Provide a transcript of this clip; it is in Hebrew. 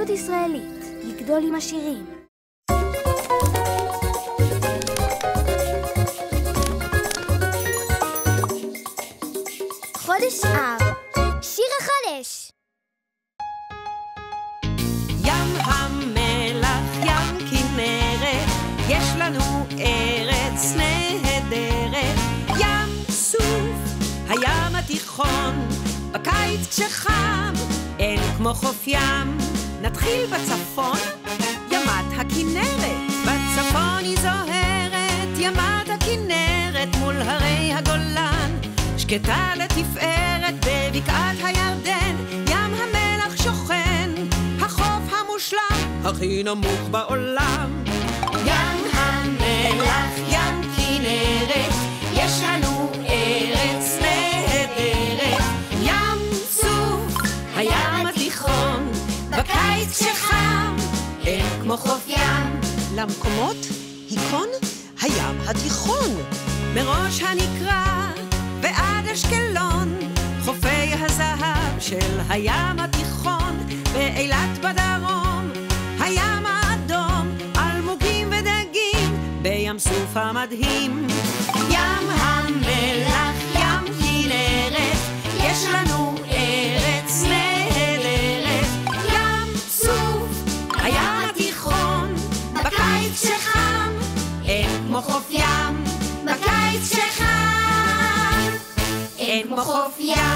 תרבות ישראלית, לגדול עם השירים. חודש אב, שיר החודש. ים המלח, ים כנרת, יש לנו ארץ נהדרת. ים סוף, הים התיכון, בקיץ כשחם, אין כמו חוף ים. נתחיל בצפון, ימת הכנרת, בצפון היא זוהרת, ימת הכנרת מול הרי הגולן, שקטה לתפארת בבקעת הירדן. ים המלח שוכן, החוף המושלם, הכי נמוך בעולם. ים המלח, ים כנרת, יש לנו ארץ נהדרת. ים סוף, הים התיכון, בקיץ כשחם, אין כמו חוף ים. למקומות היכון הים התיכון, מראש הנקרה ועד אשקלון, חופי הזהב של הים התיכון, באילת בדרום, הים האדום, אלמוגים ודגים, בים סוף המדהים. ים המלח, ים כנרת, יש לנו ארץ נהדרת. ים סוף, הים התיכון, בקיץ כשחם, אין כמו חוף ים. בקיץ כשחם, אין כמו חוף ים.